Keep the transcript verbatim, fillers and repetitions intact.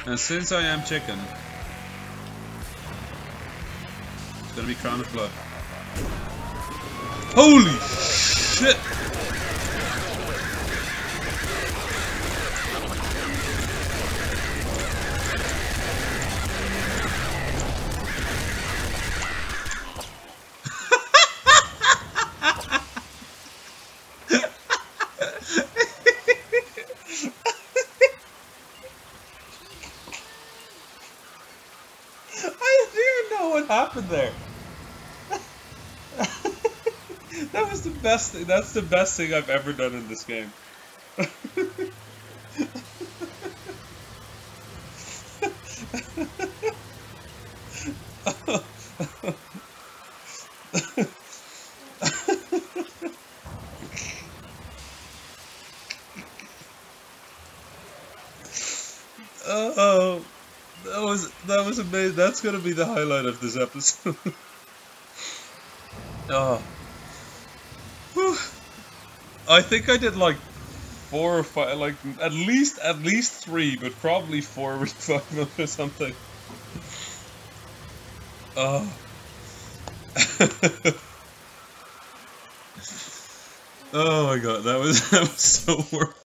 And since I am chicken, it's gonna be Crown of Blood. Holy shit! I didn't even know what happened there. That was the best thing. That's the best thing I've ever done in this game. Oh, that was that was amazing. That's gonna be the highlight of this episode. Oh. Whew. I think I did like four or five, like at least at least three, but probably four with five them or something. Oh. Oh my god, that was that was so worth.